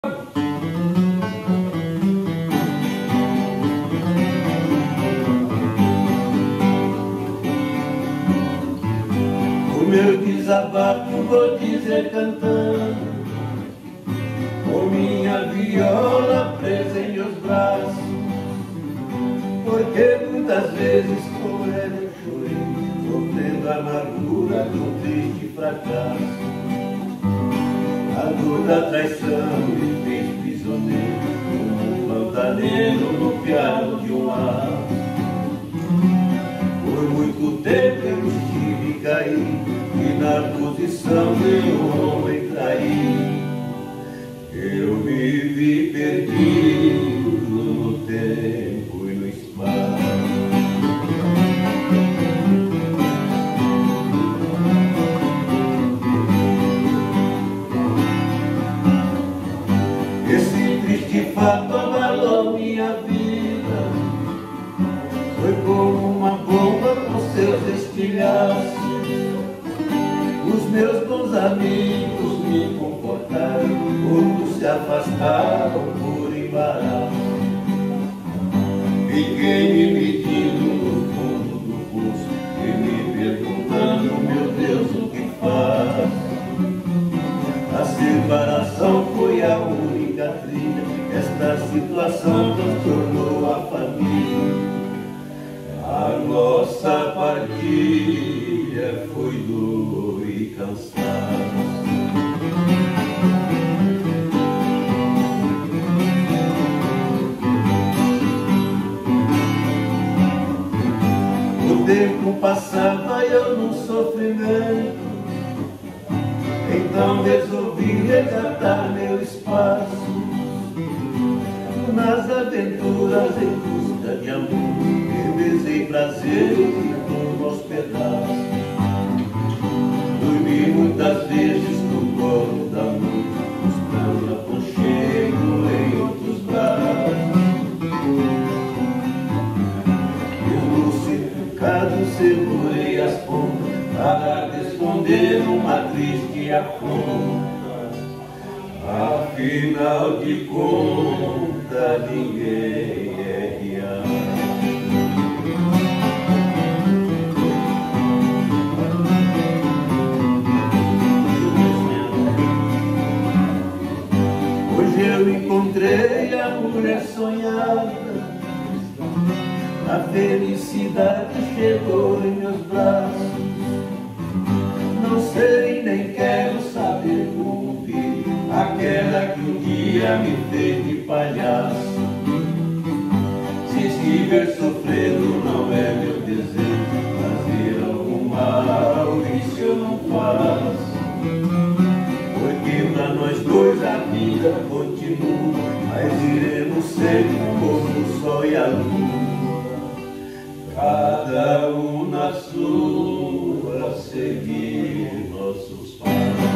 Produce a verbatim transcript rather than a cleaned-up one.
O meu desabafo vou dizer cantando, com minha viola presa em meus braços, porque muitas vezes por ela eu chorei, sofrendo a amargura do triste fracasso. A dor da traição me fez prisioneiro, como um pantaneiro no piano de um ar. Por muito tempo eu estive caído, e na posição de um homem traído. Eu me vi perdido no tempo e no espaço. Esse triste fato abalou minha vida, foi como uma bomba com seus estilhaços. Os meus bons amigos me confortaram, outros se afastaram por embaraço. Fiquei me medindo no fundo do poço e me perguntando, meu Deus, o que faço? A separação foi a única trilha, esta situação transtornou a família. A nossa partilha foi dor e cansaço. O tempo passava e eu num sofrimento, então resolvi resgatar meu espaço nas aventuras em busca de amor. Revezei prazeres e dor aos pedaços. Dormi muitas vezes no colo da noite, buscando aconchego em outros braços. Eu no cercado segurei as pontas para esconder uma triste afronta. Afinal de contas, ninguém é real. Hoje eu encontrei a mulher sonhada, a felicidade chegou em meus braços. Não sei nem quero saber como vi aquela que um dia me fez de palhaço. Se estiver sofrendo não é meu desejo fazer algum mal, isso eu não faço. Porque pra nós dois a vida continua, mas iremos sempre como o sol e a lua, cada um na sua, seguir nossos passos.